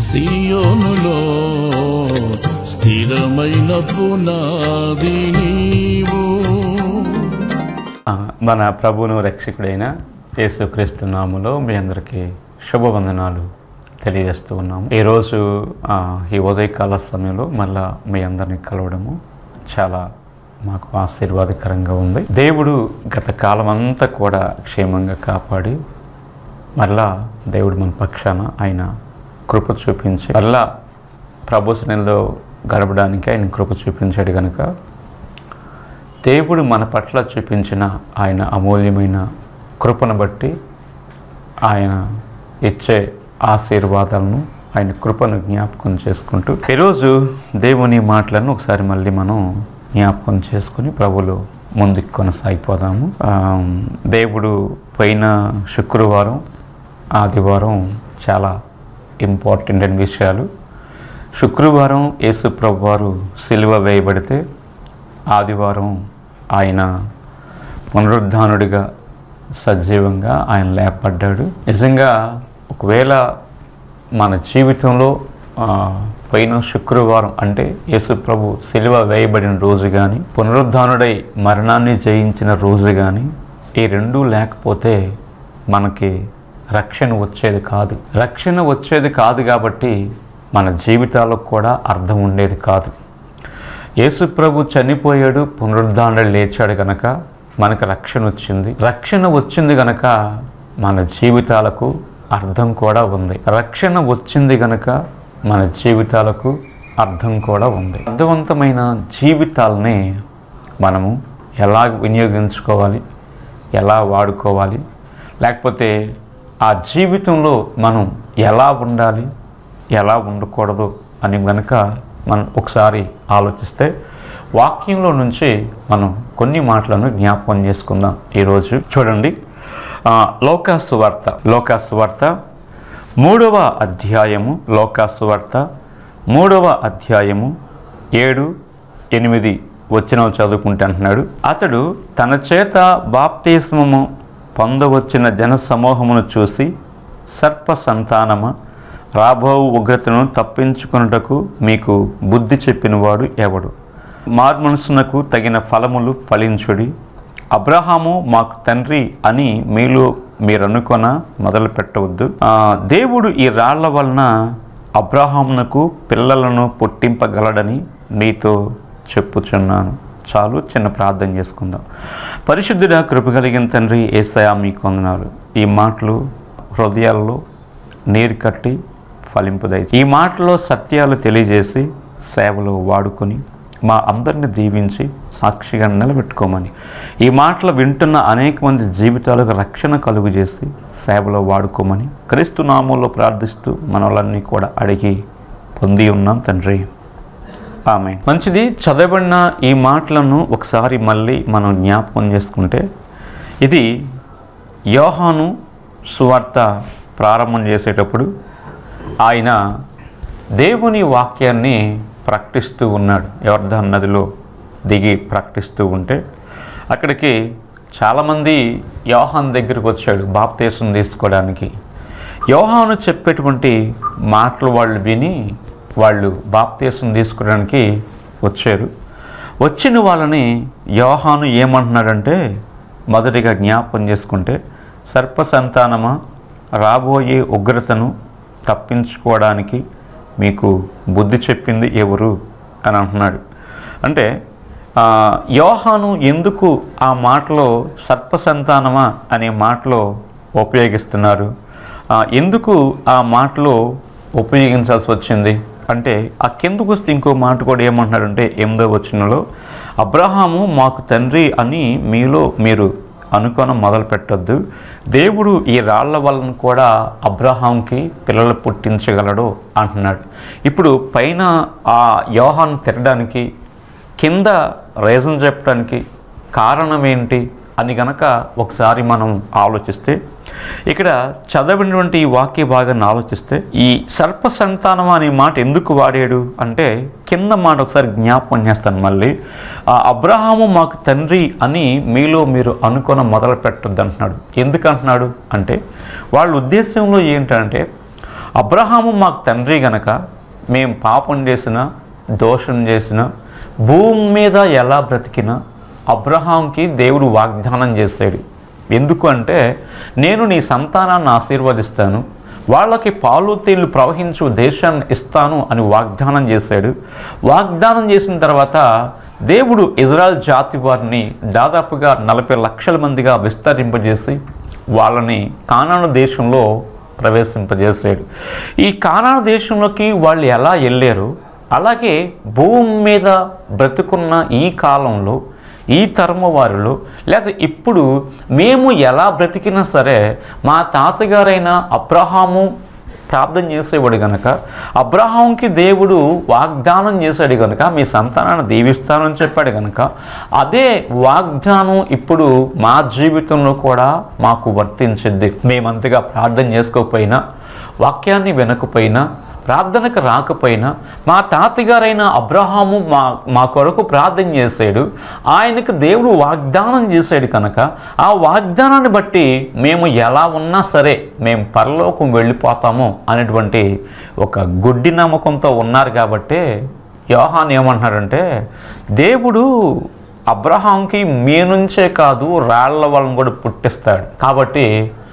సీయోనులో స్థిరమైన పునాది నీవు. మన ప్రభువును రక్షకుడైన యేసుక్రీస్తు నామములో మీ అందరికీ శుభవందనాలు తెలియజేస్తూ ఉన్నాము. ఈరోజు ఈ ఉదయకాల సమయంలో మళ్ళా మీ అందరినీ కలవడము చాలా మాకు ఆశీర్వాదకరంగా ఉంది. దేవుడు గత కాలం అంతా కూడా క్షేమంగా కాపాడి మరలా దేవుడు మన పక్షాన ఆయన కృప చూపించి మరలా ప్రభు సన్నిధిలో గడపడానికి ఆయన కృప చూపించాడు కనుక దేవుడు మన పట్ల చూపించిన ఆయన అమూల్యమైన కృపను బట్టి ఆయన ఇచ్చే ఆశీర్వాదాలను ఆయన కృపను జ్ఞాపకం చేసుకుంటూ ఈరోజు దేవుని మాటలను ఒకసారి మళ్ళీ మనం జ్ఞాపకం చేసుకుని ప్రభులో ముందుకు కొనసాగిపోదాము. దేవుడు పోయిన శుక్రవారం ఆదివారం చాలా ఇంపార్టెంట్ అయిన విషయాలు. శుక్రవారం యేసు ప్రభు వారు సిలువ వేయబడితే ఆదివారం ఆయన పునరుద్ధానుడిగా సజీవంగా ఆయన లేపడ్డాడు. నిజంగా ఒకవేళ మన జీవితంలో పోయిన శుక్రవారం అంటే యేసు ప్రభు సిలువ వేయబడిన రోజు కానీ పునరుద్ధానుడై మరణాన్ని జయించిన రోజు కానీ ఈ రెండూ లేకపోతే మనకి రక్షణ వచ్చేది కాదు. రక్షణ వచ్చేది కాదు కాబట్టి మన జీవితాలకు కూడా అర్థం ఉండేది కాదు. యేసు ప్రభు చనిపోయాడు, పునరుద్ధానుడు లేచాడు కనుక మనకు రక్షణ వచ్చింది. రక్షణ వచ్చింది కనుక మన జీవితాలకు అర్థం కూడా ఉంది. రక్షణ వచ్చింది కనుక మన జీవితాలకు అర్థం కూడా ఉంది. అర్థవంతమైన జీవితాలని మనము ఎలా వినియోగించుకోవాలి, ఎలా వాడుకోవాలి, లేకపోతే ఆ జీవితంలో మనం ఎలా ఉండాలి, ఎలా ఉండకూడదు అని కనుక మనం ఒకసారి ఆలోచిస్తే వాక్యంలో నుంచి మనం కొన్ని మాటలను జ్ఞాపకం చేసుకుందాం. ఈరోజు చూడండి, లోకాసు వార్త 3వ అధ్యాయము, లోకాసు వార్త 3వ అధ్యాయము 7-8 వచనాలు చదువుకుంటే అంటున్నాడు, అతడు తన చేత బాప్తిస్మము పొందవచ్చిన జన సమూహమును చూసి సర్ప సంతానమ, రాబో ఉగ్రతను తప్పించుకొనుటకు మీకు బుద్ధి చెప్పినవాడు ఎవడు? మార్మనసునకు తగిన ఫలములు ఫలించుడి. అబ్రహాము మాకు తండ్రి అని మీరు అనుకొన మొదలు పెట్టవద్దు. దేవుడు ఈ రాళ్ల వలన అబ్రహామునకు పిల్లలను పుట్టింపగలడని నీతో చెప్పుచున్నాను. చాలు, చిన్న ప్రార్థన చేసుకుందాం. పరిశుద్ధుడా, కృప కలిగిన తండ్రి యేసయ్యా మీకు వందనాలు. ఈ మాటలు హృదయాల్లో నీరు కట్టి ఫలింపుదై ఈ మాటలో సత్యాలు తెలియజేసి సేవలో వాడుకొని మా అందరిని దీవించి సాక్షిగా నిలబెట్టుకోమని, ఈ మాటలు వింటున్న అనేక మంది జీవితాలకు రక్షణ కలుగు చేసి సేవలో వాడుకోమని క్రీస్తు నామంలో ప్రార్థిస్తూ మనలన్నీ కూడా అడిగి పొంది ఉన్నాం తండ్రి, ఆమేన్. మంచిది. చదవబడిన ఈ మాటలను ఒకసారి మళ్ళీ మనం జ్ఞాపకం చేసుకుంటే, ఇది యోహాను సువార్త ప్రారంభం చేసేటప్పుడు ఆయన దేవుని వాక్యాన్ని ప్రకటిస్తూ ఉన్నాడు. యోర్దాను నదిలో దిగి ప్రకటిస్తూ ఉంటే అక్కడికి చాలామంది యోహాను దగ్గరికి వచ్చాడు బాప్తీసం తీసుకోవడానికి. యోహాను చెప్పేటువంటి మాటలు వాళ్ళు విని వాళ్ళు బాప్తీసం తీసుకోవడానికి వచ్చారు. వచ్చిన వాళ్ళని యోహాను ఏమంటున్నాడంటే, మొదటిగా జ్ఞాపకం చేసుకుంటే, సర్ప సంతానమా, రాబోయే ఉగ్రతను తప్పించుకోవడానికి మీకు బుద్ధి చెప్పింది ఎవరు అని అంటున్నాడు. అంటే యోహాను ఎందుకు ఆ మాటలో సర్ప సంతానమా అనే మాటలో ఉపయోగిస్తున్నారు, ఎందుకు ఆ మాటలో ఉపయోగించాల్సి వచ్చింది అంటే, ఆ కిందకు వస్తే ఇంకో మాట కూడా ఏమంటున్నాడంటే 8వ వచనంలో, అబ్రహాము మాకు తండ్రి అని మీరు అనుకోవడం మొదలు పెట్టద్దు. దేవుడు ఈ రాళ్ల వలన కూడా అబ్రహాంకి పిల్లలు పుట్టించగలడు అంటున్నాడు. ఇప్పుడు పైన ఆ యోహాను తిరగడానికి కింద రీజన్ చెప్పడానికి కారణం ఏంటి అని గనక ఒకసారి మనం ఆలోచిస్తే, ఇక్కడ చదవబడినటువంటి ఈ వాక్య భాగాన్ని ఆలోచిస్తే, ఈ సర్ప సంతానం అనే మాట ఎందుకు వాడాడు అంటే, కింద మాట ఒకసారి జ్ఞాపకం చేస్తాను మళ్ళీ. అబ్రహాము మాకు తండ్రి అని మీరు అనుకోవడం మొదలు పెట్టద్దు అంటున్నాడు. ఎందుకు అంటున్నాడు అంటే, వాళ్ళ ఉద్దేశంలో ఏంటంటే, అబ్రహాము మాకు తండ్రి గనక మేము పాపం చేసినా దోషం చేసినా భూమి మీద ఎలా బ్రతికినా అబ్రహాంకి దేవుడు వాగ్దానం చేశాడు. ఎందుకు అంటే, నేను నీ సంతానాన్ని ఆశీర్వదిస్తాను, వాళ్ళకి పాలు తేళ్లు ప్రవహించు దేశాన్ని ఇస్తాను అని వాగ్దానం చేశాడు. వాగ్దానం చేసిన తర్వాత దేవుడు ఇజ్రాయెల్ జాతి వారిని దాదాపుగా 40 లక్షల మందిగా విస్తరింపజేసి వాళ్ళని కానాను దేశంలో ప్రవేశింపజేశాడు. ఈ కానాను దేశంలోకి వాళ్ళు ఎలా వెళ్ళారు, అలాగే భూమి మీద బ్రతుకున్న ఈ కాలంలో ఈ తరము వారిలో లేదా ఇప్పుడు మేము ఎలా బ్రతికినా సరే మా తాతగారైన అబ్రహాము ప్రార్థన చేసేవాడు కనుక, అబ్రహాంకి దేవుడు వాగ్దానం చేశాడు కనుక మీ సంతానాన్ని దీవిస్తానని చెప్పాడు కనుక, అదే వాగ్దానం ఇప్పుడు మా జీవితంలో కూడా మాకు వర్తించింది. మేమంతగా ప్రార్థన చేసుకోకపోయినా, వాక్యాన్ని వినకపోయినా, ప్రార్థనకు రాకపోయినా మా తాతగారైన అబ్రహాము మా కొరకు ప్రార్థన చేశాడు. ఆయనకు దేవుడు వాగ్దానం చేశాడు కనుక ఆ వాగ్దానాన్ని బట్టి మేము ఎలా ఉన్నా సరే మేము పరలోకం వెళ్ళిపోతాము అనేటువంటి ఒక గుడ్డి నమ్మకంతో ఉన్నారు. కాబట్టి యోహాను ఏమంటున్నాడంటే, దేవుడు అబ్రహాంకి మీ నుంచే కాదు రాళ్ల వాళ్ళని కూడా పుట్టిస్తాడు. కాబట్టి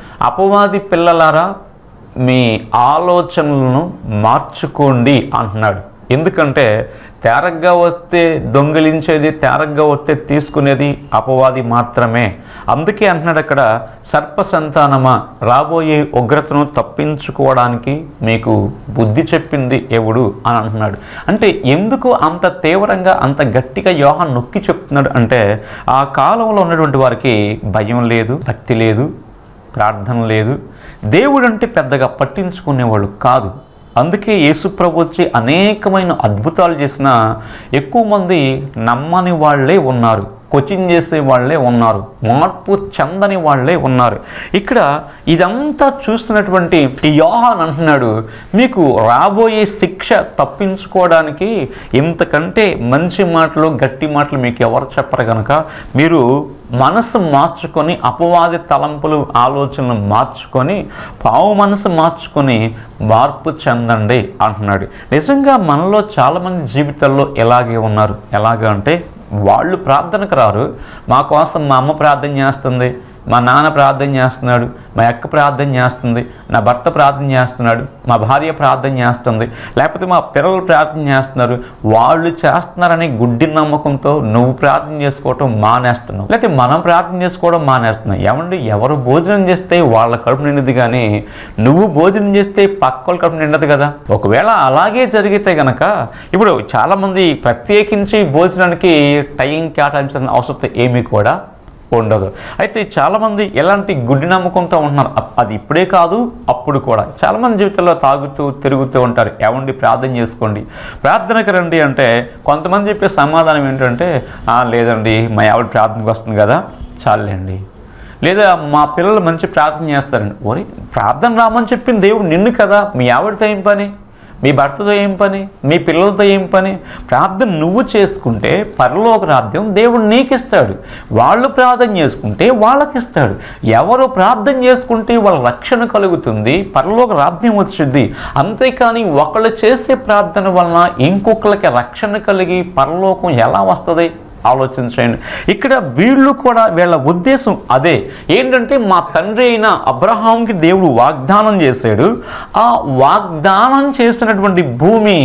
అపవాది పిల్లలారా మీ ఆలోచనలను మార్చుకోండి అంటున్నాడు. ఎందుకంటే తేరగ్గా వస్తే దొంగిలించేది, తేరగ్గా వస్తే తీసుకునేది అపవాది మాత్రమే. అందుకే అంటున్నాడు అక్కడ, సర్ప సంతానమా రాబోయే ఉగ్రతను తప్పించుకోవడానికి మీకు బుద్ధి చెప్పింది ఎవడు అని అంటున్నాడు. అంటే ఎందుకు అంత తీవ్రంగా అంత గట్టిగా యోహాను నొక్కి చెప్తున్నాడు అంటే, ఆ కాలంలో ఉన్నటువంటి వారికి భయం లేదు, భక్తి లేదు, ప్రార్థన లేదు, దేవుడు అంటే పెద్దగా పట్టించుకునేవాళ్ళు కాదు. అందుకే యేసుప్రభు వచ్చి అనేకమైన అద్భుతాలు చేసిన ఎక్కువ మంది నమ్మని వాళ్ళే ఉన్నారు, కోచింగ్ చేసే వాళ్ళే ఉన్నారు, మార్పు చెందని వాళ్ళే ఉన్నారు. ఇక్కడ ఇదంతా చూస్తున్నటువంటి ఈ యోహాను అంటున్నాడు, మీకు రాబోయే శిక్ష తప్పించుకోవడానికి ఇంతకంటే మంచి మాటలు గట్టి మాటలు మీకు ఎవరు చెప్పరు కనుక మీరు మనసు మార్చుకొని, అపవాది తలంపులు ఆలోచనలు మార్చుకొని, పావు మనసు మార్చుకొని మార్పు చెందండి అంటున్నాడు. నిజంగా మనలో చాలామంది జీవితాల్లో ఎలాగే ఉన్నారు. ఎలాగా అంటే, వాళ్ళు ప్రార్థనకు రారు, మా కోసం మా అమ్మ ప్రార్థన చేస్తుంది, మా నాన్న ప్రార్థన చేస్తున్నాడు, మా అక్క ప్రార్థన చేస్తుంది, నా భర్త ప్రార్థన చేస్తున్నాడు, మా భార్య ప్రార్థన చేస్తుంది, లేకపోతే మా పిల్లలు ప్రార్థన చేస్తున్నారు, వాళ్ళు చేస్తున్నారని గుడ్డి నమ్మకంతో నువ్వు ప్రార్థన చేసుకోవటం మానేస్తున్నావు, లేకపోతే మనం ప్రార్థన చేసుకోవడం మానేస్తున్నావు. ఏమండి, ఎవరు భోజనం చేస్తే వాళ్ళ కడుపు నిండదు, కానీ నువ్వు భోజనం చేస్తే పక్క వాళ్ళ కడుపు నిండదు కదా. ఒకవేళ అలాగే జరిగితే గనక ఇప్పుడు చాలామంది ప్రత్యేకించి భోజనానికి టైం కేటాయించాల్సిన అవసరం ఏమీ కూడా ఉండదు. అయితే చాలామంది ఎలాంటి గుడ్డి నమ్మకంతో ఉంటున్నారు, అది ఇప్పుడే కాదు అప్పుడు కూడా. చాలామంది జీవితంలో తాగుతూ తిరుగుతూ ఉంటారు. ఏమండి, ప్రార్థన చేసుకోండి, ప్రార్థనకు రండి అంటే కొంతమంది చెప్పే సమాధానం ఏంటంటే, లేదండి మా ఆవిడ ప్రార్థనకు వస్తుంది కదా చాలండి, లేదా మా పిల్లలు మంచి ప్రార్థన చేస్తారండి. ఓరి, ప్రార్థన రామని చెప్పింది దేవుడు నిన్ను కదా, మీ ఆవిడతో ఏం పని, మీ భర్తతో ఏం పని, మీ పిల్లలతో ఏం పని? ప్రార్థన నువ్వు చేసుకుంటే పరలోక రాజ్యం దేవుడు నీకు ఇస్తాడు, వాళ్ళు ప్రార్థన చేసుకుంటే వాళ్ళకి ఇస్తాడు. ఎవరు ప్రార్థన చేసుకుంటే వాళ్ళ రక్షణ కలుగుతుంది, పరలోక రాజ్యం వచ్చింది. అంతేకాని ఒకళ్ళు చేసే ప్రార్థన వలన ఇంకొకరికి రక్షణ కలిగి పరలోకం ఎలా వస్తుంది? ఆలోచించండి. ఇక్కడ వీళ్ళు కూడా వీళ్ళ ఉద్దేశం అదే. ఏంటంటే, మా తండ్రి అయిన అబ్రహాంకి దేవుడు వాగ్దానం చేశాడు, ఆ వాగ్దానం చేసినటువంటి భూమి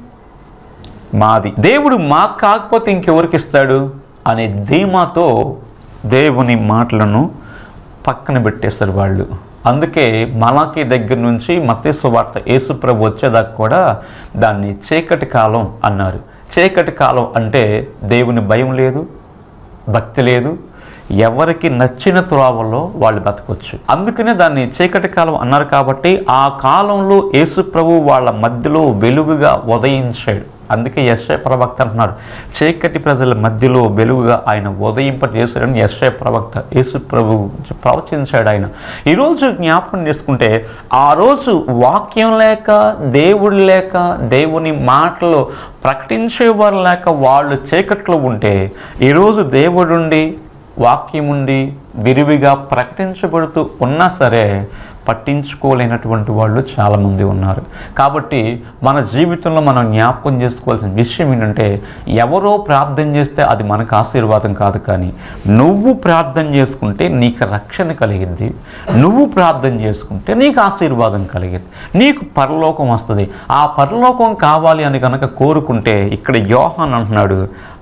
మాది, దేవుడు మాకు కాకపోతే ఇంకెవరికి ఇస్తాడు అనే ధీమాతో దేవుని మాటలను పక్కన పెట్టేస్తారు వాళ్ళు. అందుకే మలాకీ దగ్గర నుంచి మత్తయి సువార్త యేసుప్రభు వచ్చేదాకా కూడా దాన్ని చీకటి కాలం అన్నారు. చీకటి కాలం అంటే దేవుని భయం లేదు, భక్తి లేదు, ఎవరికి నచ్చిన త్రోవల్లో వాళ్ళు బతకొచ్చు. అందుకనే దాన్ని చీకటి కాలం అన్నారు. కాబట్టి ఆ కాలంలో యేసు ప్రభు వాళ్ళ మధ్యలో వెలుగుగా ఉదయించాడు. అందుకే యెషయా ప్రవక్త అంటున్నారు, చీకటి ప్రజల మధ్యలో వెలుగుగా ఆయన ఉదయింపజేశాడని యెషయా ప్రవక్త యేసు ప్రభు ప్రవచించాడు. ఆయన ఈరోజు జ్ఞాపకం చేసుకుంటే, ఆ రోజు వాక్యం లేక, దేవుడు లేక, దేవుని మాటలు ప్రకటించేవారు లేక వాళ్ళు చీకట్లో ఉంటే, ఈరోజు దేవుడుండి వాక్యముండి విరివిగా ప్రకటించబడుతూ ఉన్నా సరే పట్టించుకోలేనటువంటి వాళ్ళు చాలామంది ఉన్నారు. కాబట్టి మన జీవితంలో మనం జ్ఞాపకం చేసుకోవాల్సిన విషయం ఏంటంటే, ఎవరో ప్రార్థన చేస్తే అది మనకు ఆశీర్వాదం కాదు, కానీ నువ్వు ప్రార్థన చేసుకుంటే నీకు రక్షణ కలిగింది, నువ్వు ప్రార్థన చేసుకుంటే నీకు ఆశీర్వాదం కలిగింది, నీకు పరలోకం వస్తుంది. ఆ పరలోకం కావాలి అని కనుక కోరుకుంటే ఇక్కడ యోహాన్ అంటున్నాడు,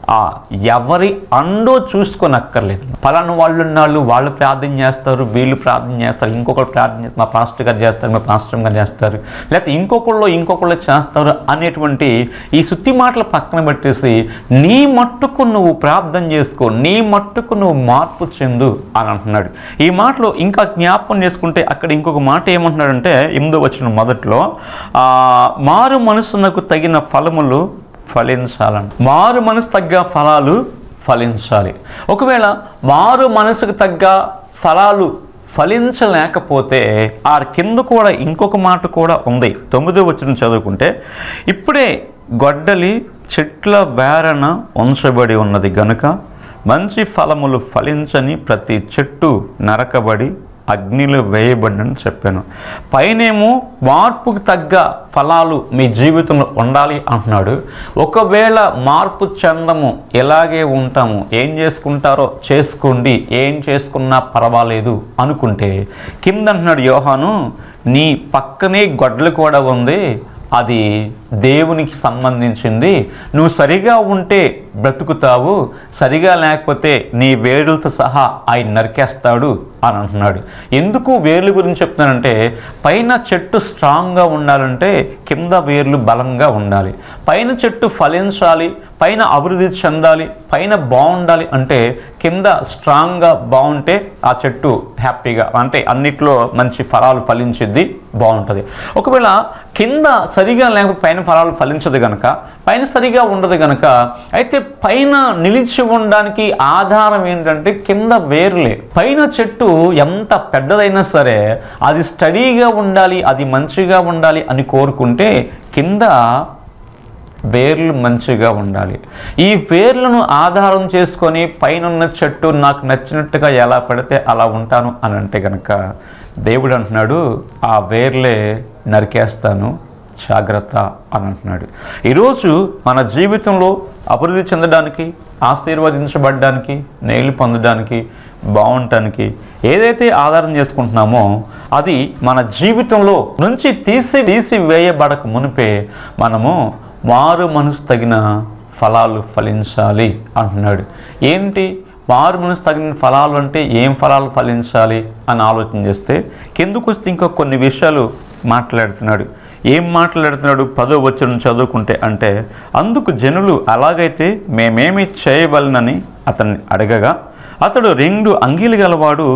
ఎవరి అండో చూసుకొనక్కర్లేదు. పలానా వాళ్ళు ఉన్నాళ్ళు, వాళ్ళు ప్రార్థన చేస్తారు, వీళ్ళు ప్రార్థన చేస్తారు, ఇంకొకరు ప్రార్థన చేస్తారు, మా పాస్టర్ గారు చేస్తారు, మా పాస్టర్ గారు చేస్తారు, లేకపోతే ఇంకొకళ్ళు చేస్తారు అనేటువంటి ఈ సుత్తి మాటలు పక్కన పెట్టేసి నీ మట్టుకు నువ్వు ప్రార్థన చేసుకో, నీ మట్టుకు నువ్వు మార్పు చెందు అని అంటున్నాడు. ఈ మాటలో ఇంకా జ్ఞాపకం చేసుకుంటే అక్కడ ఇంకొక మాట ఏమంటున్నాడంటే 8వ వచనం మొదట్లో, మారు మనసునకు తగిన ఫలములు ఫలించాలంట. మారు మనసు తగ్గ ఫలాలు ఫలించాలి. ఒకవేళ మారు మనసుకు తగ్గ ఫలాలు ఫలించలేకపోతే ఆ కింద కూడా ఇంకొక మాట కూడా ఉంది. 9వ వచనం చదువుకుంటే, ఇప్పుడే గొడ్డలి చెట్ల బేరన ఉంచబడి ఉన్నది గనుక మంచి ఫలములు ఫలించని ప్రతి చెట్టు నరకబడి అగ్నిలో వేయబడినని చెప్పాను. పైనేమో మార్పుకు తగ్గ ఫలాలు మీ జీవితంలో ఉండాలి అంటున్నాడు. ఒకవేళ మార్పు చెందము, ఎలాగే ఉంటాము, ఏం చేసుకుంటారో చేసుకోండి, ఏం చేసుకున్నా పర్వాలేదు అనుకుంటే కింద అంటున్నాడు యోహాను, నీ పక్కనే గొడ్డలు కూడా ఉంది, అది దేవునికి సంబంధించింది, నువ్వు సరిగా ఉంటే బ్రతుకుతావు, సరిగా లేకపోతే నీ వేరులతో సహా ఆయన నరికేస్తాడు అని అంటున్నాడు. ఎందుకు వేర్లు గురించి చెప్తున్నానంటే, పైన చెట్టు స్ట్రాంగ్గా ఉండాలంటే కింద వేర్లు బలంగా ఉండాలి. పైన చెట్టు ఫలించాలి, పైన అభివృద్ధి చెందాలి, పైన బాగుండాలి అంటే కింద స్ట్రాంగ్గా బాగుంటే ఆ చెట్టు హ్యాపీగా, అంటే అన్నిట్లో మంచి ఫలాలు ఫలించిద్ది, బాగుంటుంది. ఒకవేళ కింద సరిగా లేకపోతే పైన ఫలాలు ఫలించదు కనుక, పైన సరిగా ఉండదు కనుక, అయితే పైన నిలిచి ఉండడానికి ఆధారం ఏంటంటే కింద వేర్లే. పైన చెట్టు ఎంత పెద్దదైనా సరే అది స్టడీగా ఉండాలి, అది మంచిగా ఉండాలి అని కోరుకుంటే కింద వేర్లు మంచిగా ఉండాలి. ఈ వేర్లను ఆధారం చేసుకొని పైనున్న చెట్టు నాకు నచ్చినట్టుగా ఎలా పడితే అలా ఉంటాను అని అంటే కనుక దేవుడు అంటున్నాడు, ఆ వేర్లే నరికేస్తాను, జాగ్రత్త అని అంటున్నాడు. ఈరోజు మన జీవితంలో అభివృద్ధి చెందడానికి, ఆశీర్వదించబడడానికి, నేలు పొందడానికి, బాగుండటానికి ఏదైతే ఆధారం చేసుకుంటున్నామో అది మన జీవితంలో నుంచి తీసి వేయబడక మునిపే మనము మారు మనసు తగిన ఫలాలు ఫలించాలి అంటున్నాడు. ఏంటి మారు మనసు తగిన ఫలాలు అంటే ఏం ఫలాలు ఫలించాలి అని ఆలోచన చేస్తే కిందకు వస్తే ఇంకా కొన్ని విషయాలు మాట్లాడుతున్నాడు. ఏం మాట్లాడుతున్నాడు? 10వ వచనం చదువుకుంటే అంటే, అందుకు జనులు అలాగైతే మేమేమి చేయవలనని అతన్ని అడగగా, అతడు 2 అంగీలు గలవాడు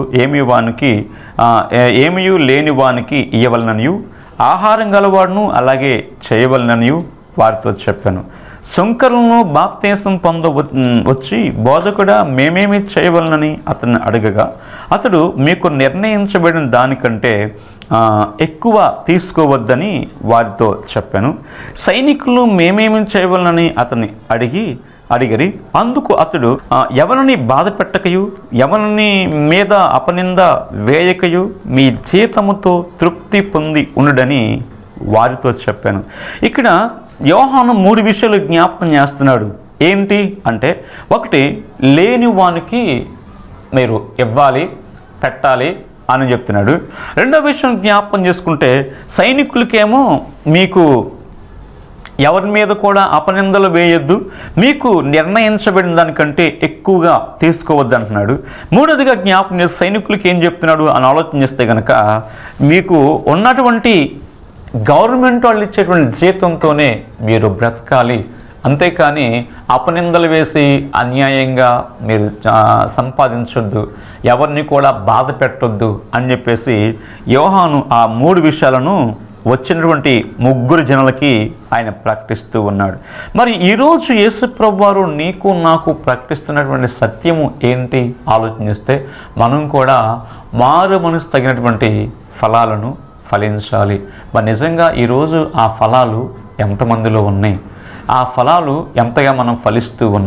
ఏమీ లేని వానికి ఇయ్యవలననియు, ఆహారం గలవాడును అలాగే చేయవలననియు వారితో చెప్పాను. సుంకరులను బాప్తీసం వచ్చి బోధకుడా మేమేమి చేయవలనని అతన్ని అడగగా, అతడు మీకు నిర్ణయించబడిన దానికంటే ఎక్కువ తీసుకోవద్దని వారితో చెప్పాను. సైనికులు మేమేమి చేయవలనని అతన్ని అడిగిరి. అందుకు అతడు ఎవరిని బాధ పెట్టకయు, ఎవరిని మీద అపనింద వేయకయు మీ జీతముతో తృప్తి పొంది ఉండుడని వారితో చెప్పాను. ఇక్కడ యోహాను 3 విషయాలు జ్ఞాపకం చేస్తున్నాడు. ఏంటి అంటే, ఒకటి, లేని వానికి మీరు ఇవ్వాలి, పెట్టాలి అని చెప్తున్నాడు. రెండో విషయం జ్ఞాపకం చేసుకుంటే, సైనికులకేమో మీకు ఎవరి మీద కూడా అపనిందలు వేయొద్దు, మీకు నిర్ణయించబడిన దానికంటే ఎక్కువగా తీసుకోవద్దు అంటున్నాడు. మూడోదిగా జ్ఞాపకం చేసి సైనికులకి ఏం చెప్తున్నాడు అని ఆలోచన చేస్తే కనుక, మీకు ఉన్నటువంటి గవర్నమెంట్ వాళ్ళు ఇచ్చేటువంటి జీతంతోనే మీరు బ్రతకాలి, అంతేకాని అపనిందలు వేసి అన్యాయంగా మీరు సంపాదించొద్దు, ఎవరిని కూడా బాధ పెట్టొద్దు అని చెప్పేసి యోహాను ఆ 3 విషయాలను వచ్చినటువంటి 3 జనులకి ఆయన ప్రకటిస్తూ ఉన్నాడు. మరి ఈరోజు యేసు ప్రభువారు నీకు నాకు ప్రకటిస్తున్నటువంటి సత్యము ఏంటి ఆలోచనిస్తే, మనం కూడా మారు మనసు తగినటువంటి ఫలాలను ఫలించాలి. మరి నిజంగా ఈరోజు ఆ ఫలాలు ఎంతమందిలో ఉన్నాయి? ఆ ఫలాలు ఎంతగా మనం ఫలిస్తూ ఉన్నాం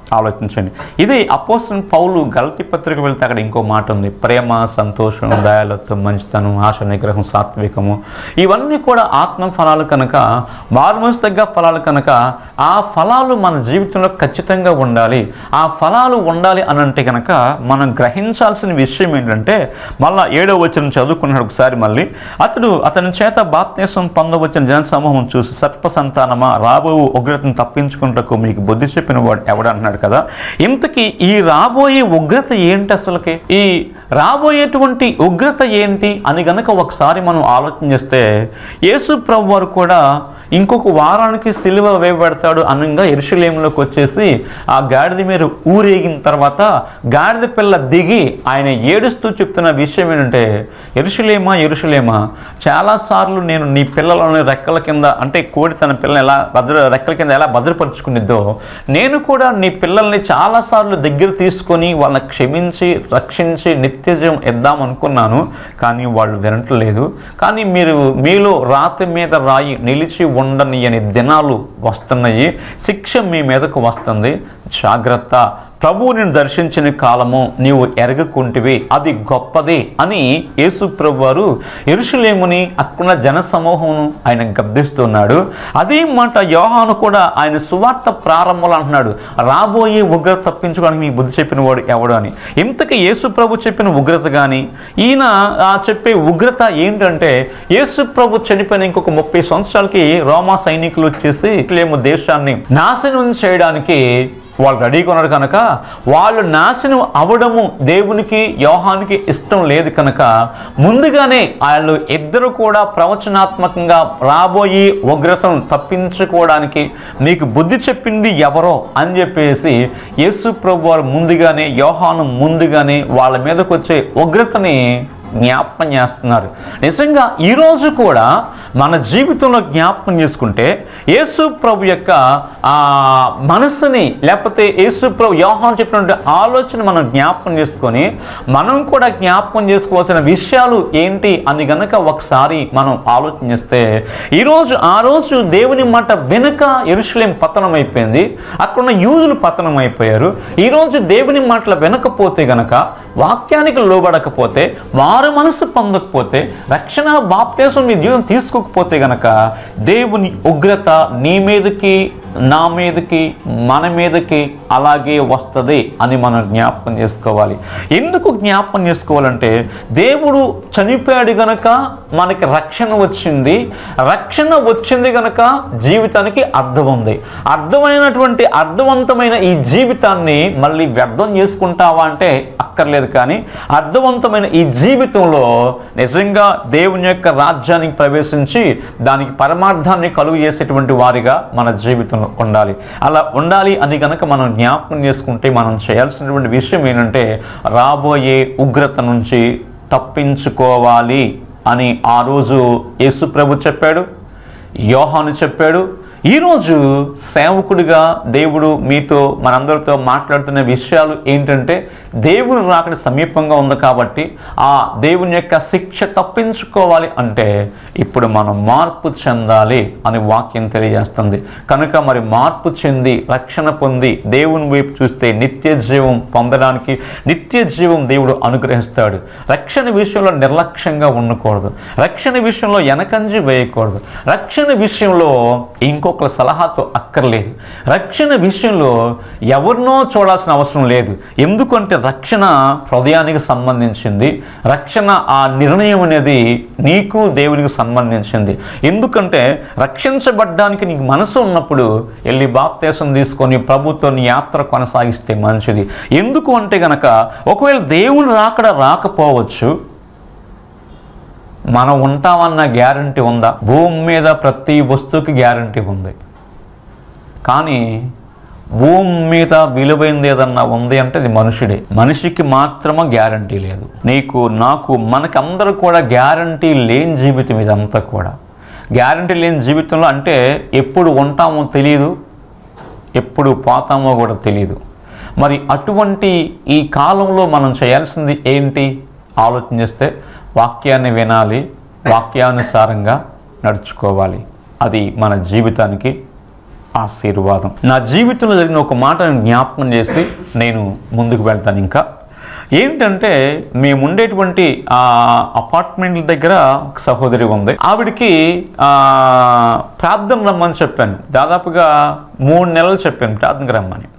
ఆలోచించండి. ఇది అపోస్తలుడైన పౌలు గలతీ పత్రిక వెళ్తే అక్కడ ఇంకో మాట ఉంది. ప్రేమ, సంతోషం, దయాలత్వం, మంచితనం, ఆశ నిగ్రహం, సాత్వికము, ఇవన్నీ కూడా ఆత్మ ఫలాలు కనుక, మారుమనసు తగ్గ ఫలాలు కనుక ఆ ఫలాలు మన జీవితంలో ఖచ్చితంగా ఉండాలి. ఆ ఫలాలు ఉండాలి అని అంటే కనుక మనం గ్రహించాల్సిన విషయం ఏంటంటే, మళ్ళా 7వ వచనం చదువుకున్నాడు ఒకసారి మళ్ళీ. అతని చేత బాప్తిసం పొందవచ్చిన జనసమూహం చూసి, సర్ప సంతానమా, రాబో ఉగ్రతను తప్పించుకుంటకు మీకు బుద్ధి చెప్పిన వాడు ఎవడన్నాడు కదా. ఇంతకీ ఈ రాబోయే ఉగ్రత ఏంటి? అసలుకి ఈ రాబోయేటువంటి ఉగ్రత ఏంటి అని గనక ఒకసారి మనం ఆలోచన చేస్తే, యేసు ప్రభు వారు కూడా ఇంకొక వారానికి సిలువ వేయబడతాడు అనగా యెరూషలేములోకి వచ్చేసి ఆ గాడిద మీద ఊరేగిన తర్వాత గాడిద పిల్ల దిగి ఆయన ఏడుస్తూ చెప్తున్న విషయం ఏంటంటే, యెరూషలేమా యెరూషలేమా, చాలాసార్లు నేను నీ పిల్లలను రెక్కల కింద, అంటే కోడి తన పిల్లల్ని ఎలా రెక్కల కింద ఎలా భద్రపరుచుకునిద్దో, నేను కూడా నీ పిల్లల్ని చాలాసార్లు దగ్గర తీసుకొని వాళ్ళని క్షమించి రక్షించి నిత్యజీవం ఇద్దాం అనుకున్నాను, కానీ వాళ్ళు వినట్లేదు. కానీ మీలో రాతి మీద రాయి నిలిచి ఉండనియని దినాలు వస్తున్నాయి, శిక్ష మీ మీదకు వస్తుంది, జాగ్రత్త, ప్రభువు నిన్ను దర్శించిన కాలము నీవు ఎరగకుంటివి, అది గొప్పది అని యేసు ప్రభు వారు యెరూషలేముని అక్కడ జన సమూహమును ఆయన గద్దిస్తున్నాడు. అదే మాట యోహాను కూడా ఆయన సువార్త ప్రారంభంలో అంటున్నాడు, రాబోయే ఉగ్రత తప్పించుకోవడానికి మీకు బుద్ధి చెప్పిన వాడు ఎవడు అని. ఇంతకీ యేసు ప్రభు చెప్పిన ఉగ్రత కానీ ఈయన చెప్పే ఉగ్రత ఏంటంటే, యేసు ప్రభు చనిపోయిన ఇంకొక 30 సంవత్సరాలకి రోమా సైనికులు వచ్చేసి యెరూషలేము దేశాన్ని నాశనం చేయడానికి వాళ్ళు రెడీగా ఉన్నారు కనుక, వాళ్ళు నాశనం అవ్వడము దేవునికి యోహానికి ఇష్టం లేదు కనుక ముందుగానే వాళ్ళు ఇద్దరు కూడా ప్రవచనాత్మకంగా రాబోయే ఉగ్రతను తప్పించుకోవడానికి మీకు బుద్ధి చెప్పింది ఎవరో అని చెప్పేసి యేసు ప్రభు వారు ముందుగానే, యోహాను ముందుగానే వాళ్ళ మీదకి వచ్చే ఉగ్రతని జ్ఞాపకం చేస్తున్నారు. నిజంగా ఈరోజు కూడా మన జీవితంలో జ్ఞాపకం చేసుకుంటే యేసు ప్రభు యొక్క మనసుని, లేకపోతే యేసు ప్రభు యోహాను చెప్పినటువంటి ఆలోచన మనం జ్ఞాపకం చేసుకొని మనం కూడా జ్ఞాపకం చేసుకోవాల్సిన విషయాలు ఏంటి అని గనక ఒకసారి మనం ఆలోచన చేస్తే, ఆ రోజు దేవుని మాట వెనుక యెరూషలేము పతనం అయిపోయింది, అక్కడున్న యూదులు పతనం అయిపోయారు. ఈరోజు దేవుని మాటల వెనకపోతే గనక, వాక్యానికి లోబడకపోతే, మారు మనసు పొందకపోతే, రక్షణ బాప్తిసం మీ జీవితం తీసుకోకపోతే గనక దేవుని ఉగ్రత నీ మీదకి, నా మీదకి, మన మీదకి అలాగే వస్తుంది అని మనం జ్ఞాపకం చేసుకోవాలి. ఎందుకు జ్ఞాపకం చేసుకోవాలంటే, దేవుడు చనిపోయాడు గనక మనకి రక్షణ వచ్చింది, రక్షణ వచ్చింది గనక జీవితానికి అర్థం ఉంది. అర్థవంతమైన ఈ జీవితాన్ని మళ్ళీ వ్యర్థం చేసుకుంటావా అంటే అక్కర్లేదు. కానీ అర్థవంతమైన ఈ జీవితంలో నిజంగా దేవుని యొక్క రాజ్యానికి ప్రవేశించి దానికి పరమార్థాన్ని కలుగు చేసేటువంటి వారిగా మన జీవితంలో ఉండాలి. అలా ఉండాలి అని కనుక మనం జ్ఞాపకం చేసుకుంటే మనం చేయాల్సినటువంటి విషయం ఏంటంటే, రాబోయే ఉగ్రత నుంచి తప్పించుకోవాలి అని ఆ రోజు యేసు ప్రభు చెప్పాడు, యోహాను చెప్పాడు. ఈరోజు సేవకుడిగా దేవుడు మీతో, మనందరితో మాట్లాడుతున్న విషయాలు ఏంటంటే, దేవుని రాకడ సమీపంగా ఉంది కాబట్టి ఆ దేవుని యొక్క శిక్ష తప్పించుకోవాలి అంటే ఇప్పుడు మనం మార్పు చెందాలి అని వాక్యం తెలియజేస్తుంది. కనుక మరి మార్పు చెంది రక్షణ పొంది దేవుని వైపు చూస్తే నిత్య జీవం పొందడానికి నిత్య జీవం దేవుడు అనుగ్రహిస్తాడు. రక్షణ విషయంలో నిర్లక్ష్యంగా ఉండకూడదు, రక్షణ విషయంలో వెనకంజి వేయకూడదు, రక్షణ విషయంలో ఇంకొక సలహాతో అక్కర్లేదు, రక్షణ విషయంలో ఎవరినో చూడాల్సిన అవసరం లేదు. ఎందుకంటే రక్షణ హృదయానికి సంబంధించింది, రక్షణ ఆ నిర్ణయం అనేది నీకు దేవునికి సంబంధించింది. ఎందుకంటే రక్షించబడ్డానికి నీకు మనసు ఉన్నప్పుడు వెళ్ళి బాప్తిసం తీసుకొని ప్రభుత్వం యాత్ర కొనసాగిస్తే మంచిది. ఎందుకు అంటే గనక ఒకవేళ దేవుని రాకపోవచ్చు, మనం ఉంటామన్న గ్యారంటీ ఉందా? భూమి మీద ప్రతి వస్తువుకి గ్యారంటీ ఉంది, కానీ భూమి మీద విలువైంది ఏదన్నా ఉంది అంటే అది మనుషుడే. మనిషికి మాత్రమే గ్యారంటీ లేదు. నీకు, నాకు, మనకందరూ కూడా గ్యారంటీ లేని జీవితం ఇదంతా కూడా. గ్యారంటీ లేని జీవితంలో అంటే ఎప్పుడు ఉంటామో తెలియదు, ఎప్పుడు పోతామో కూడా తెలియదు. మరి అటువంటి ఈ కాలంలో మనం చేయాల్సింది ఏంటి ఆలోచన చేస్తే, వాక్యాన్ని వినాలి, వాక్యానుసారంగా నడుచుకోవాలి. అది మన జీవితానికి ఆశీర్వాదం. నా జీవితంలో జరిగిన ఒక మాటను జ్ఞాపకం చేసి నేను ముందుకు వెళ్తాను. ఇంకా ఏంటంటే, మేము ఉండేటువంటి ఆ అపార్ట్మెంట్ల దగ్గర ఒక సహోదరి ఉంది. ఆవిడికి ప్రార్థన రమ్మని చెప్పాను. దాదాపుగా 3 నెలలు చెప్పాను ప్రార్థనకు రమ్మని.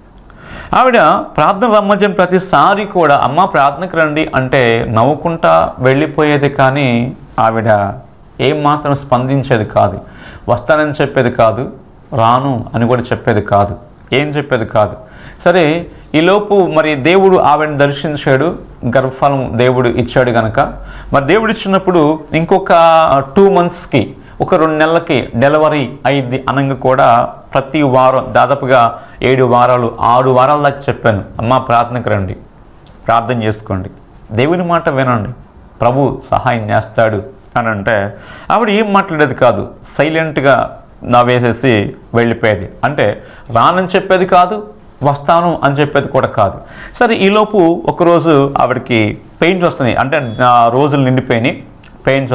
ఆవిడ ప్రార్థన రమ్మని ప్రతిసారి కూడా అమ్మ ప్రార్థనకు రండి అంటే నవ్వుకుంటా వెళ్ళిపోయేది. కానీ ఆవిడ ఏం మాత్రం స్పందించేది కాదు. వస్తానని చెప్పేది కాదు, రాను అని కూడా చెప్పేది కాదు, ఏం చెప్పేది కాదు. సరే, ఈలోపు మరి దేవుడు ఆవిడని దర్శించాడు, గర్భఫలం దేవుడు ఇచ్చాడు కనుక, మరి దేవుడు ఇచ్చినప్పుడు ఇంకొక 2 మంత్స్కి, ఒక 2 నెలలకి డెలివరీ అయింది అనగా కూడా ప్రతి వారం దాదాపుగా 7 వారాలు 6 వారాల దాకా చెప్పాను, అమ్మ ప్రార్థనకు రండి, ప్రార్థన చేసుకోండి, దేవుని మాట వినండి, ప్రభు సహాయం చేస్తాడు అని అంటే ఆవిడ ఏం మాట్లాడేది కాదు, సైలెంట్గా నవ్వేసేసి వెళ్ళిపోయేది. అంటే రానని చెప్పేది కాదు, వస్తాను అని చెప్పేది కూడా కాదు. సరే, ఈలోపు ఒకరోజు ఆవిడకి పెయిన్స్ వస్తున్నాయి. అంటే రోజులు నిండిపోయినాయి, పెయిన్స్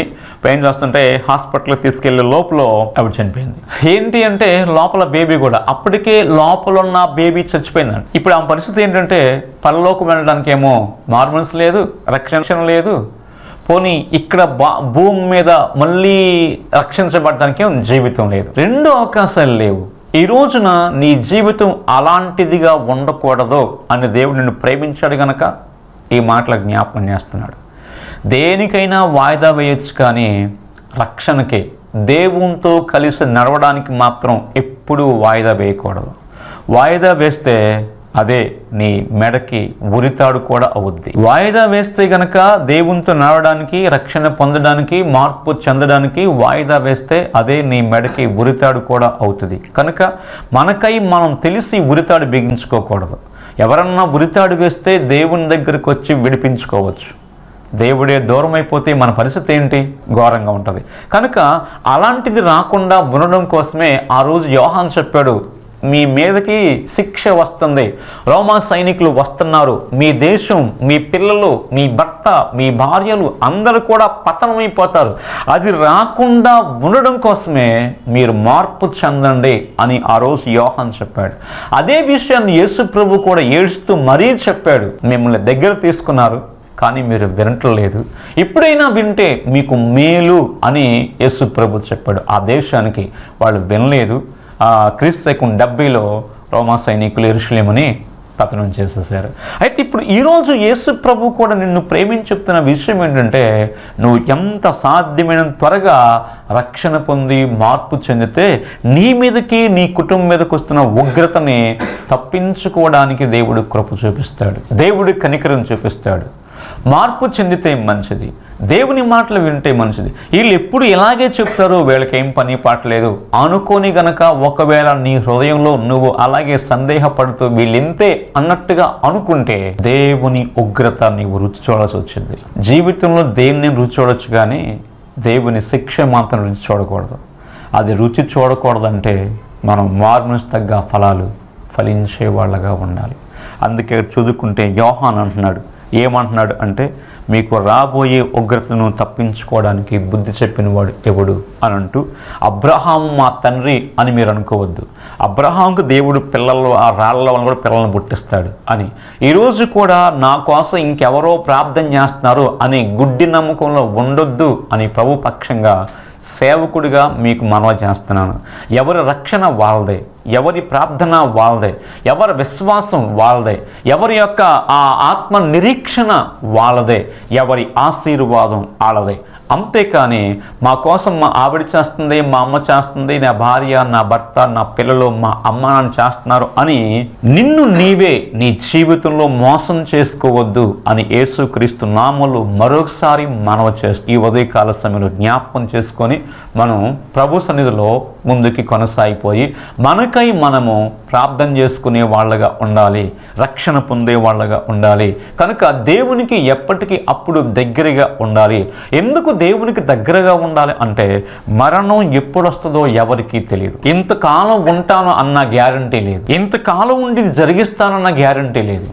వస్తుంటే హాస్పిటల్కి తీసుకెళ్లే లోపల ఆవిడ చనిపోయింది. ఏంటి అంటే లోపల బేబీ కూడా, అప్పటికే లోపల ఉన్న బేబీ చచ్చిపోయిందండి. ఇప్పుడు ఆమె పరిస్థితి ఏంటంటే పరలోకం వెళ్ళడానికి ఏమో మార్మల్స్ లేదు, రక్షణ లేదు, పోనీ ఇక్కడ భూమి మీద మళ్ళీ రక్షించబడడానికి జీవితం లేదు, 2 అవకాశాలు లేవు. ఈ రోజున నీ జీవితం అలాంటిదిగా ఉండకూడదు అని దేవుడు నిన్ను ప్రేమించాడు గనక ఈ మాటల జ్ఞాపకం చేస్తున్నాడు. దేనికైనా వాయిదా వేయచ్చు, కానీ రక్షణకి, దేవునితో కలిసి నడవడానికి మాత్రం ఎప్పుడూ వాయిదా వేయకూడదు. వాయిదా వేస్తే అదే నీ మెడకి ఉరితాడు కూడా అవుద్ది. వాయిదా వేస్తే గనక దేవునితో నడవడానికి, రక్షణ పొందడానికి, మార్పు చెందడానికి వాయిదా వేస్తే అదే నీ మెడకి ఉరితాడు కూడా అవుతుంది. కనుక మనకై మనం తెలిసి ఉరితాడు బిగించుకోకూడదు. ఎవరన్నా ఉరితాడు వేస్తే దేవుని దగ్గరికి వచ్చి విడిపించుకోవచ్చు. దేవుడే దూరం అయిపోతే మన పరిస్థితి ఏంటి? ఘోరంగా ఉంటుంది. కనుక అలాంటిది రాకుండా ఉండడం కోసమే ఆ రోజు యోహాను చెప్పాడు, మీ మీదకి శిక్ష వస్తుంది, రోమా సైనికులు వస్తున్నారు, మీ దేశం, మీ పిల్లలు, మీ భర్త, మీ భార్యలు అందరూ కూడా పతనమైపోతారు, అది రాకుండా ఉండడం కోసమే మీరు మార్పు చెందండి అని ఆ రోజు యోహాను చెప్పాడు. అదే విషయాన్ని యేసు ప్రభు కూడా ఏడుస్తూ మరీ చెప్పాడు, మిమ్మల్ని దగ్గర తీసుకున్నారు కానీ మీరు వినట్లేదు, ఇప్పుడైనా వింటే మీకు మేలు అని యేసు ప్రభు చెప్పాడు. ఆ దేశానికి వాళ్ళు వినలేదు. క్రీస్తు శకం 70లో రోమా సైనికులు యెరూషలేముని పతనం చేసేసారు. అయితే ఇప్పుడు ఈరోజు యేసు ప్రభు కూడా నిన్ను ప్రేమించి చెప్తున్న విషయం ఏంటంటే, నువ్వు ఎంత సాధ్యమైనంత త్వరగా రక్షణ పొంది మార్పు చెందితే నీ మీదకి, నీ కుటుంబం మీదకి వస్తున్న ఉగ్రతని తప్పించుకోవడానికి దేవుడు కృప చూపిస్తాడు, దేవుడు కనికరం చూపిస్తాడు. మార్పు చెందితే మంచిది, దేవుని మాటలు వింటే మంచిది. వీళ్ళు ఎప్పుడు ఇలాగే చెప్తారో వీళ్ళకి ఏం పని పాటలేదు అనుకోని గనక ఒకవేళ నీ హృదయంలో నువ్వు అలాగే సందేహపడుతూ వీళ్ళెంతే అన్నట్టుగా అనుకుంటే దేవుని ఉగ్రత నీవు రుచి చూడాల్సి వచ్చింది. జీవితంలో దేన్ని రుచి చూడొచ్చు, కానీ దేవుని శిక్ష మాత్రం రుచి చూడకూడదు. అది రుచి చూడకూడదంటే మనం మార్పుకు తగ్గ ఫలాలు ఫలించే వాళ్ళగా ఉండాలి. అందుకే చదువుకుంటే యోహాను అంటున్నాడు, ఏమంటున్నాడు అంటే, మీకు రాబోయే ఉగ్రతను తప్పించుకోవడానికి బుద్ధి చెప్పినవాడు ఎవడు అని అంటూ, అబ్రహాము మా తండ్రి అని మీరు అనుకోవద్దు, అబ్రహాంకు దేవుడు పిల్లలు, ఆ రాళ్ళ వల్ల కూడా పిల్లలను పుట్టిస్తాడు అని. ఈరోజు కూడా నా కోసం ఇంకెవరో ప్రార్థన చేస్తున్నారు అని గుడ్డి నమ్మకంలో ఉండొద్దు అని ప్రభు పక్షంగా సేవకుడిగా మీకు మనవి చేస్తున్నాను. ఎవరి రక్షణ వాళ్ళదే, ఎవరి ప్రార్థన వాళ్ళదే, ఎవరి విశ్వాసం వాళ్ళదే, ఎవరి యొక్క ఆ ఆత్మ నిరీక్షణ వాళ్ళదే, ఎవరి ఆశీర్వాదం వాళ్ళదే. అంతేకాని మా కోసం మా ఆవిడ చేస్తుంది, మా అమ్మ చేస్తుంది, నా భార్య, నా భర్త, నా పిల్లలు, మా అమ్మ నాన్న చేస్తున్నారు అని నిన్ను నీవే నీ జీవితంలో మోసం చేసుకోవద్దు అని యేసుక్రీస్తు నామములో మరొకసారి మనవి చేస్తూ ఈ ఉదయకాల సమయంలో జ్ఞాపకం చేసుకొని మనం ప్రభు సన్నిధిలో ముందుకి కొనసాగిపోయి మనకై మనము ప్రార్థన చేసుకునే వాళ్ళగా ఉండాలి, రక్షణ పొందే వాళ్ళగా ఉండాలి. కనుక దేవునికి ఎప్పటికీ అప్పుడు దగ్గరగా ఉండాలి. ఎందుకు దేవునికి దగ్గరగా ఉండాలి అంటే, మరణం ఎప్పుడు వస్తుందో ఎవరికీ తెలియదు. ఇంతకాలం ఉంటాను అన్న గ్యారంటీ లేదు, ఇంతకాలం ఉండి జరిగిస్తానన్న గ్యారంటీ లేదు,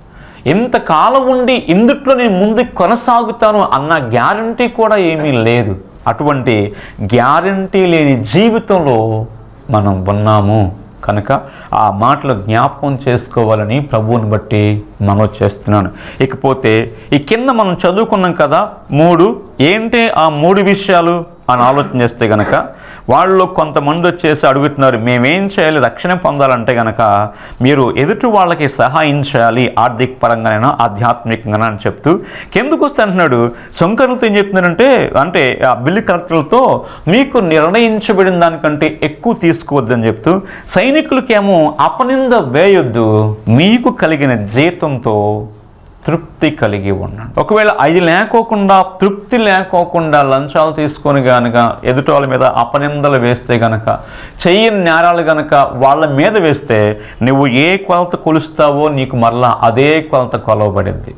ఇంతకాలం ఉండి ఇందుట్లో నేను ముందుకు కొనసాగుతాను అన్న గ్యారంటీ కూడా ఏమీ లేదు. అటువంటి గ్యారంటీ లేని జీవితంలో మనం ఉన్నాము కనుక ఆ మాటలు జ్ఞాపకం చేసుకోవాలని ప్రభువుని బట్టి మనవి చేస్తున్నాను. ఇకపోతే ఈ కింద మనం చదువుకున్నాం కదా 3 ఏంటి ఆ 3 విషయాలు అని ఆలోచన చేస్తే గనక వాళ్ళు కొంతమంది వచ్చేసి అడుగుతున్నారు, మేమేం చేయాలి రక్షణ పొందాలంటే గనక మీరు ఎదుటి వాళ్ళకి సహాయం చేయాలి, ఆర్థిక పరంగానైనా ఆధ్యాత్మికంగా అని చెప్తూ కిందకు వస్తే అంటున్నాడు, సొంకరులతో ఏం చెప్తున్నారంటే అంటే ఆ బిల్లు కలెక్టర్లతో మీకు నిర్ణయించబడిన దానికంటే ఎక్కువ తీసుకోవద్దని చెప్తూ సైనికులకేమో అపనింద వేయొద్దు, మీకు కలిగిన జీతంతో తృప్తి కలిగి ఉన్నాడు. ఒకవేళ అది లేకోకుండా తృప్తి లేకోకుండా లంచాలు తీసుకొని గనక ఎదుటి వాళ్ళ మీద అపనిందలు వేస్తే గనక చెయ్యని నేరాలు గనక వాళ్ళ మీద వేస్తే నువ్వు ఏ కొలత కొలుస్తావో నీకు మరలా అదే కొలత కొలవబడింది.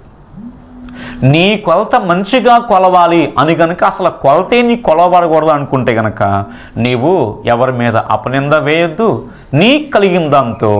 నీ కొలత మంచిగా కొలవాలి అని కనుక అసలు కొలతే నీ కొలవబడకూడదు అనుకుంటే గనక నీవు ఎవరి మీద అపనింద వేయొద్దు, నీ కలిగిన దాంతో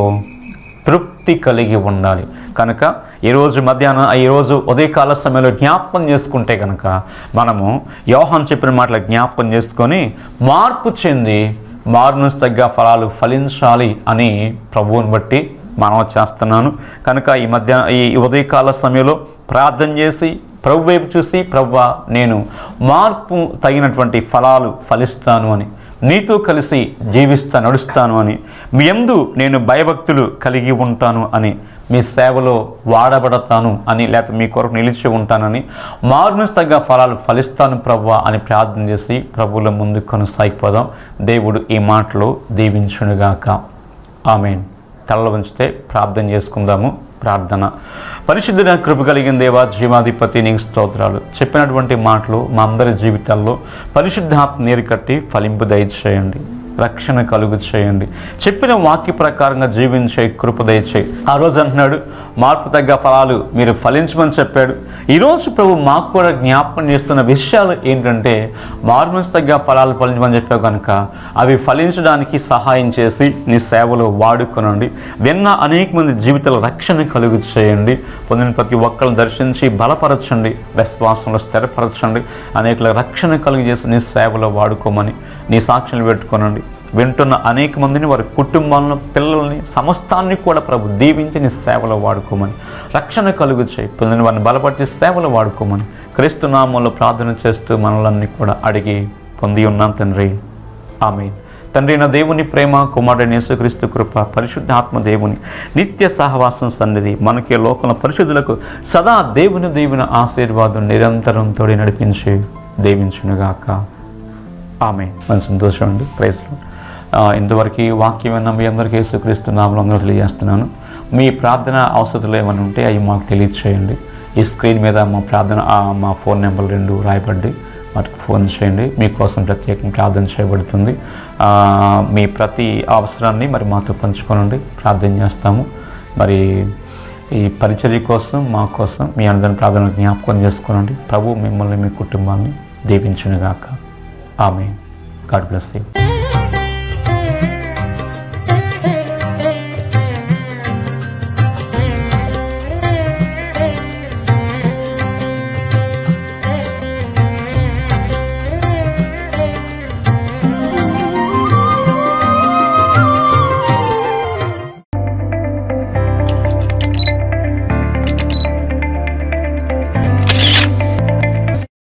తృప్తి కలిగి ఉండాలి. కనుక ఈరోజు మధ్యాహ్నం ఈరోజు ఉదయకాల సమయంలో జ్ఞాపకం చేసుకుంటే కనుక మనము యోహాను చెప్పిన మాటలు జ్ఞాపకం చేసుకొని మార్పు చెంది మారును తగ్గ ఫలాలు ఫలించాలి అని ప్రభువుని బట్టి మనం చేస్తున్నాను. కనుక ఈ ఉదయకాల సమయంలో ప్రార్థన చేసి ప్రభు వైపు చూసి ప్రభువా నేను మార్పు తగినటువంటి ఫలాలు ఫలిస్తాను అని, నీతో కలిసి నడుస్తాను అని, మీ యందు నేను భయభక్తులు కలిగి ఉంటాను అని, మీ సేవలో వాడబడతాను అని, లేకపోతే మీ కొరకు నిలిచి ఉంటానని, మారును తగ్గ ఫలాలు ఫలిస్తాను ప్రభువా అని ప్రార్థన చేసి ప్రభువుల ముందు కొనసాగిపోదాం. దేవుడు ఈ మాటలు దీవించునుగాక. ఆమేన్. తలలు వంచితే ప్రార్థన చేసుకుందాము. ప్రార్థన. పరిశుద్ధుడ కృప కలిగిన దేవా, జీవాధిపతి నీకు స్తోత్రాలు. చెప్పినటువంటి మాటలు మా అందరి జీవితాల్లో పరిశుద్ధాత్మ నీరు కట్టి ఫలింపు దయచేయండి, రక్షణ కలుగు చేయండి. చెప్పిన వాక్య ప్రకారంగా జీవించే కృప దయచేయి. ఆ రోజు అంటున్నాడు మార్పు తగ్గ ఫలాలు మీరు ఫలించమని చెప్పాడు. ఈరోజు ప్రభు మాకు కూడా జ్ఞాపకం చేస్తున్న విషయాలు ఏంటంటే మార్పు తగ్గ ఫలాలు ఫలించమని చెప్పావు కనుక అవి ఫలించడానికి సహాయం చేసి నీ సేవలో వాడుకొనండి. విన్న అనేక మంది జీవితాల రక్షణ కలుగు చేయండి. పొందిన ప్రతి ఒక్కరిని దర్శించి బలపరచండి, విశ్వాసంలో స్థిరపరచండి. అనేక రక్షణ కలుగు చేసి నీ సేవలో వాడుకోమని నీ సాక్షులు పెట్టుకోనండి. వింటున్న అనేక మందిని వారి కుటుంబాలను, పిల్లల్ని, సమస్తాన్ని కూడా ప్రభు దీవించి నీ సేవలో వాడుకోమని, రక్షణ కలుగు చేయి. పొందిన వారిని బలపరిచి సేవలో వాడుకోమని క్రీస్తు నామంలో ప్రార్థన చేస్తూ మనలన్నీ కూడా అడిగి పొంది ఉన్నాం తండ్రి. ఆమేన్. తండ్రి నా దేవుని ప్రేమ, కుమారుడైన యేసుక్రీస్తు కృప, పరిశుద్ధాత్మ దేవుని నిత్య సహవాసం సన్నిధి మనకి లోకంలో పరిశుద్ధులకు సదా దేవుని ఆశీర్వాదం నిరంతరం తోడి నడిపించి దీవించునుగాక. ఆమె మన సంతోషం అండి. ప్రైజ్లో ఇంతవరకు వాక్యం విన్న మీ అందరికీ యేసుక్రీస్తు నామములో అందరూ తెలియజేస్తున్నాను. మీ ప్రార్థన అవసరాలు ఏమైనా ఉంటే అవి మాకు తెలియచేయండి. ఈ స్క్రీన్ మీద మా ప్రార్థన మా ఫోన్ నెంబర్ 2 రాయబడి మాకు ఫోన్ చేయండి. మీకోసం ప్రత్యేకంగా ప్రార్థన చేయబడుతుంది. మీ ప్రతి అవసరాన్ని మరి మాతో పంచుకోనండి, ప్రార్థన చేస్తాము. మరి ఈ పరిచర్య కోసం మా కోసం మీ అందరిని ప్రార్థన జ్ఞాపకం చేసుకోనండి. ప్రభు మిమ్మల్ని మీ కుటుంబాన్ని దీవించునుగాక. ఆమేన్. God bless you.